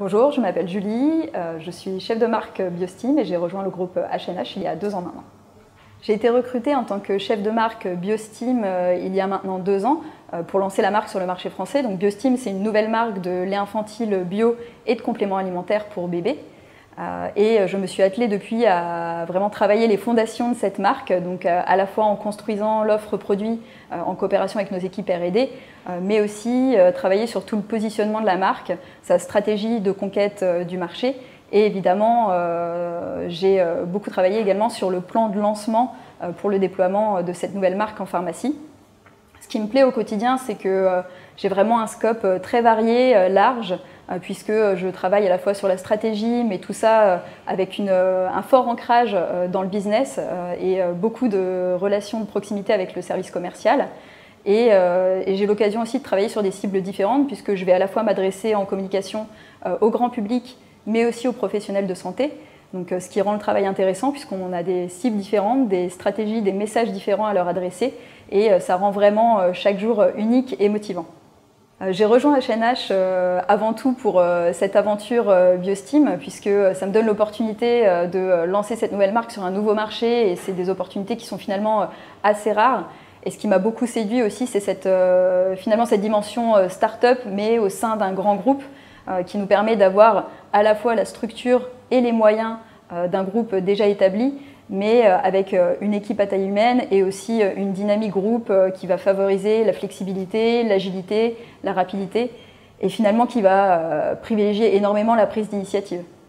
Bonjour, je m'appelle Julie, je suis chef de marque Biostime et j'ai rejoint le groupe H&H il y a 2 ans maintenant. J'ai été recrutée en tant que chef de marque Biostime il y a maintenant 2 ans pour lancer la marque sur le marché français. Donc Biostime, c'est une nouvelle marque de lait infantile bio et de compléments alimentaires pour bébés. Et je me suis attelée depuis à vraiment travailler les fondations de cette marque, donc à la fois en construisant l'offre produit en coopération avec nos équipes R&D, mais aussi travailler sur tout le positionnement de la marque, sa stratégie de conquête du marché. Et évidemment, j'ai beaucoup travaillé également sur le plan de lancement pour le déploiement de cette nouvelle marque en pharmacie. Ce qui me plaît au quotidien, c'est que j'ai vraiment un scope très varié, large, puisque je travaille à la fois sur la stratégie, mais tout ça avec un fort ancrage dans le business et beaucoup de relations de proximité avec le service commercial. Et j'ai l'occasion aussi de travailler sur des cibles différentes, puisque je vais à la fois m'adresser en communication au grand public, mais aussi aux professionnels de santé. Donc, ce qui rend le travail intéressant, puisqu'on a des cibles différentes, des stratégies, des messages différents à leur adresser, et ça rend vraiment chaque jour unique et motivant. J'ai rejoint H&H avant tout pour cette aventure Biostime, puisque ça me donne l'opportunité de lancer cette nouvelle marque sur un nouveau marché, et c'est des opportunités qui sont finalement assez rares. Et ce qui m'a beaucoup séduit aussi, c'est finalement cette dimension start-up, mais au sein d'un grand groupe, qui nous permet d'avoir à la fois la structure et les moyens d'un groupe déjà établi, mais avec une équipe à taille humaine et aussi une dynamique groupe qui va favoriser la flexibilité, l'agilité, la rapidité, et finalement qui va privilégier énormément la prise d'initiative.